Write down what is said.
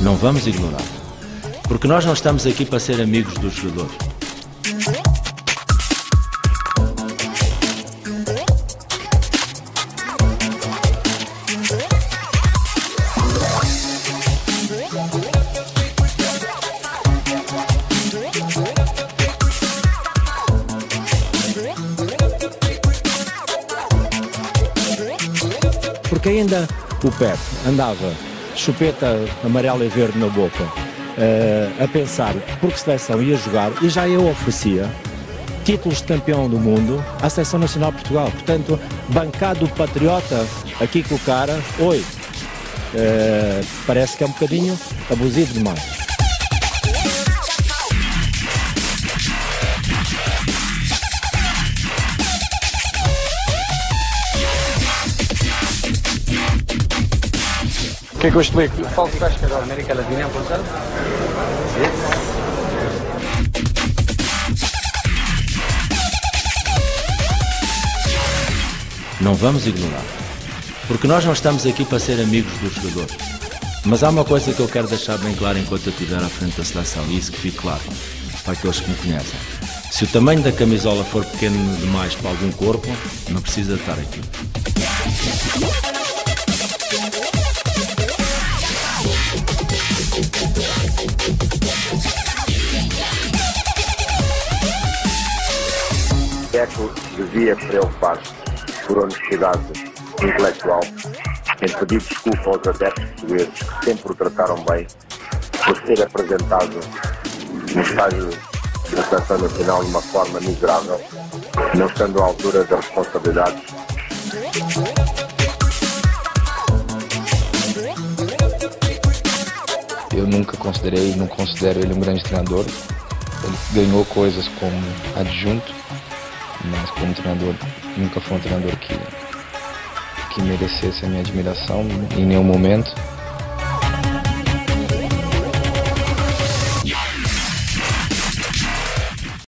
Não vamos ignorar, porque nós não estamos aqui para ser amigos dos jogadores. Porque ainda o Pep andava chupeta amarela e verde na boca, a pensar por que seleção ia jogar, e já eu oferecia títulos de campeão do mundo à Seleção Nacional de Portugal. Portanto, bancado patriota aqui com o cara, parece que é um bocadinho abusivo demais. ¿Qué que eu explico? O Falco Pesca da América Latina, por sabe? Não vamos ignorar, porque nós não estamos aqui para ser amigos dos jogadores. Mas há uma coisa que eu quero deixar bem claro enquanto eu estiver à frente da seleção, e isso que fique claro para aqueles que me conhecem. Se o tamanho da camisola for pequeno demais para algum corpo, não precisa estar aqui. Deco devia preocupar-se por honestidade intelectual em pedir desculpa aos adeptos portugueses que sempre o trataram bem por ser apresentado no estádio da Seleção Nacional de uma forma miserável, não estando à altura das responsabilidades. Eu nunca considerei e não considero ele um grande treinador. Ele ganhou coisas como adjunto, mas como treinador nunca foi um treinador que merecesse a minha admiração em nenhum momento.